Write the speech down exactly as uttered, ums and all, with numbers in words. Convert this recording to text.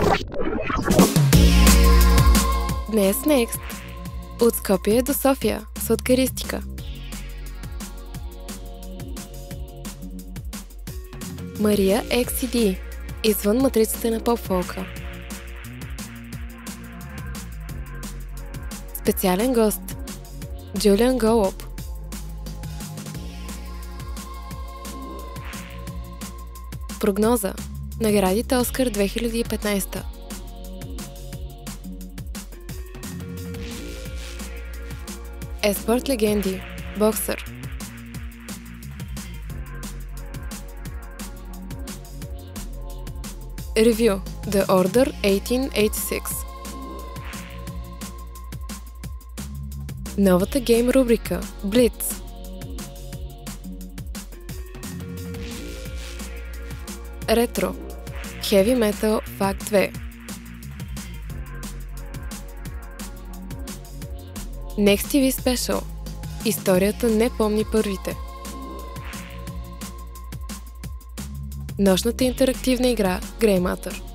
Днес Next. От Скопие до София. Сладкаристика. Мария Екс И Ди. Извън матрицата на поп-фолка. Специален гост. Джулиан Голуб. Прогноза. Наградите Оскар две хиляди и петнадесета. Еспорт легенди. Боксър. Ревю. The Order осемнайсет осемдесет и шест. Новата гейм рубрика Blitz. Ретро. Heavy Metal Fact две. Next ти ви Special. Историята не помни първите. Нощната интерактивна игра Grey Matter.